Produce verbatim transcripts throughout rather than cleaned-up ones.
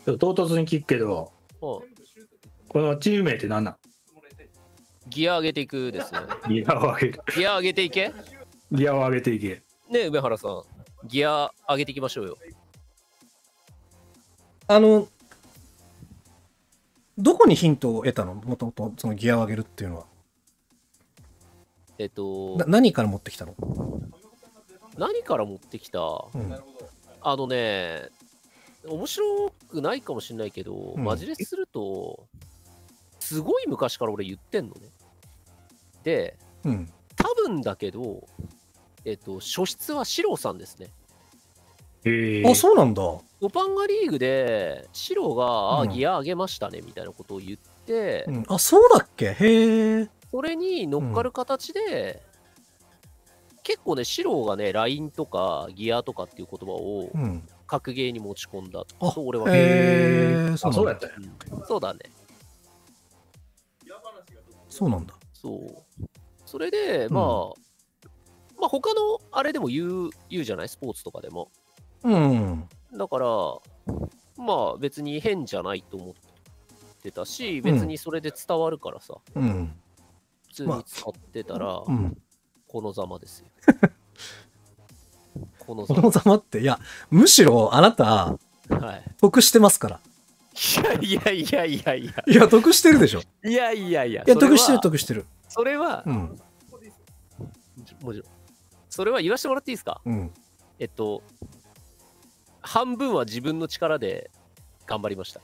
唐突に聞くけど、 このチーム名って何なん？ ギア上げていくですね。 ギアを上げる。 ギア上げていけギアを上げていけ。 ねえ、梅原さん。ギア上げていきましょうよ。 あの、どこにヒントを得たの？もともとそのギアを上げるっていうのは。 えっと、 な何から持ってきたの？ 何から持ってきた、うん、あのね、面白くないかもしれないけど、うん、マジですると、すごい昔から俺言ってんのね。で、うん、多分だけど、えっと、初出はシローさんですね。 へー。あ、そうなんだ。 オパンガリーグで、シローが、うん、ギア上げましたね、みたいなことを言って、 うん、あ、そうだっけ？へえ。 それに乗っかる形で、うん、結構ね、シローがね、ラインとかギアとかっていう言葉を、格ゲーに持ち込んだと俺は。 へえ。 あ、そうやったよ、 うん。そうだね。 そうなんだ。 そう。それで、まあ、うん、まあ他のあれでも言う、言うじゃない？スポーツとかでも。 うん。 だから、まあ別に変じゃないと思ってたし、別にそれで伝わるからさ。 うん。 普通に使ってたら、まあうん、このざまですよ。 このざま。このざまって、いや、むしろあなた、はい、得してますから。 いやいやいやいやいや。 いや、得してるでしょ。 いやいやいや。 いや、得してる、得してる。 それは、うん、もちろん。それは言わせてもらっていいですか？うん、えっと、半分は自分の力で頑張りました。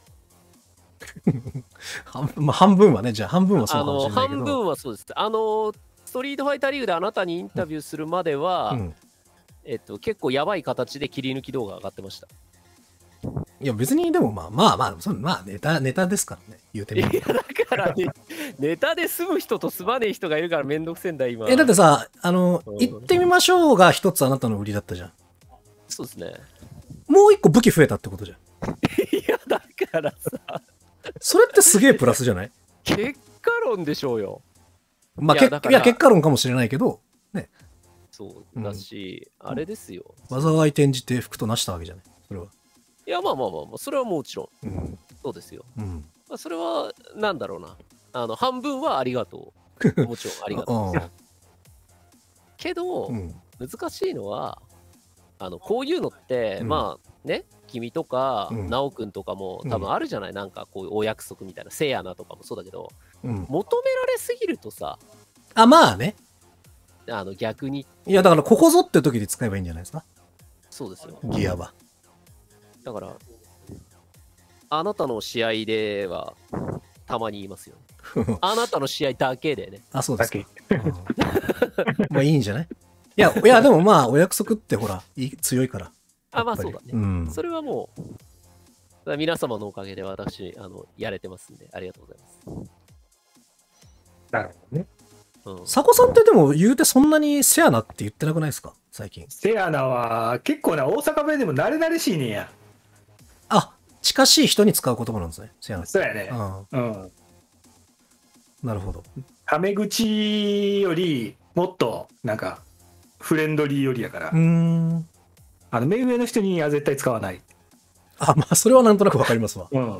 半, まあ、半分はね、じゃあ半分はそうかもしれないけど。 半分はそうです。あの、ストリートファイターリーグであなたにインタビューするまでは、うん、えっと、結構やばい形で切り抜き動画上がってました。 いや別にでもまあまあまあ、そまあネタ、ネタですからね、言うてみる。 いやだからね、ネタで済む人と済まねえ人がいるからめんどくせえんだ今。 え、だってさ、あの、うん、行ってみましょうが一つあなたの売りだったじゃん。 そうですね。 もう一個武器増えたってことじゃん。 いやだからさ。 それってすげえプラスじゃない？ 結果論でしょうよ。 まあ、いや、いや結果論かもしれないけど、ね。 そうだし、うん、あれですよ。 災い転じて福となしたわけじゃない。それは。 いや、まあまあまあまあ、それはもちろん。うん、そうですよ。うんまあ、それは、なんだろうな。あの、半分はありがとう。もちろんありがとう。けど、うん、難しいのは、あの、こういうのって、うん、まあね、君とか、うん、直くんとかも多分あるじゃない、うん、なんかこういうお約束みたいな、せやなとかもそうだけど、うん、求められすぎるとさ。 あ、まあね。 あの、逆に。 いや、だからここぞって時で使えばいいんじゃないですか。 そうですよ。 ギアは。 だから、あなたの試合では、たまに言いますよ。あなたの試合だけでね。 あ、そうですか。まあいいんじゃない？いや、いや、でもまあ、お約束ってほら、強いから。 あ、まあそうだね。うん、それはもう、皆様のおかげで私、あの、やれてますんで、ありがとうございます。 なるほどね。 うん、佐古さんってでも言うてそんなにセアナって言ってなくないですか最近。 セアナは結構な大阪弁でも慣れ慣れしいねんや。 あ、近しい人に使う言葉なんですね。セアナって。 そうやね。うん。うん、 なるほど。 タメ口よりもっとなんかフレンドリーよりやから。うーん。あの目上の人には絶対使わない。 あ、まあそれはなんとなくわかりますわ。うん。うん、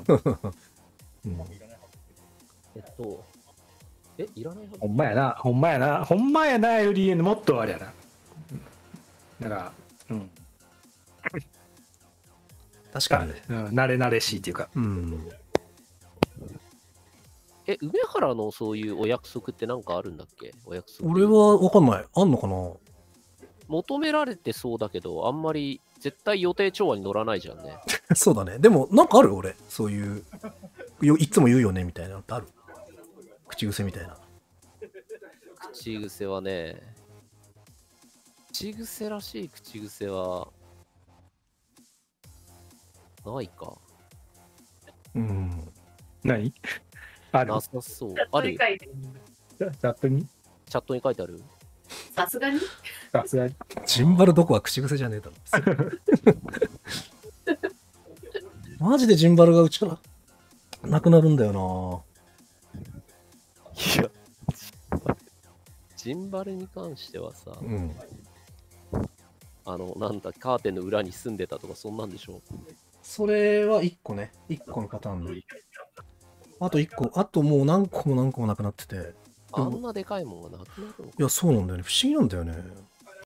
えっと。え、いらないはず。 ほんまやな、ほんまやな、ほんまやなよりもっとあれやな。だから、うん。 確かにね。 うん、慣れ慣れしいっていうか。うん。 え、梅原のそういうお約束ってなんかあるんだっけ？お約束。 俺はわかんない。あんのかな？ 求められてそうだけど、あんまり絶対予定調和に乗らないじゃんね。 そうだね。でも、なんかある俺。そういうよ、いつも言うよねみたいなのってある？口癖みたいな。 口癖はね、口癖らしい口癖は、ないか。 うん。何？ある？ なさそう。ある？ チャットに？ チャットに書いてある？ さすがにさすがに。 ジンバルどこは口癖じゃねえだろ。マジでジンバルがうちからなくなるんだよな。 いや、ジンバルに関してはさ、うん、あの、なんだ、カーテンの裏に住んでたとかそんなんでしょ？ それはいっこね。いっこのパターンで。あといっこ、あともう何個も何個もなくなってて。 あんなでかいもんがなくなるのか。 いや、そうなんだよね。不思議なんだよね。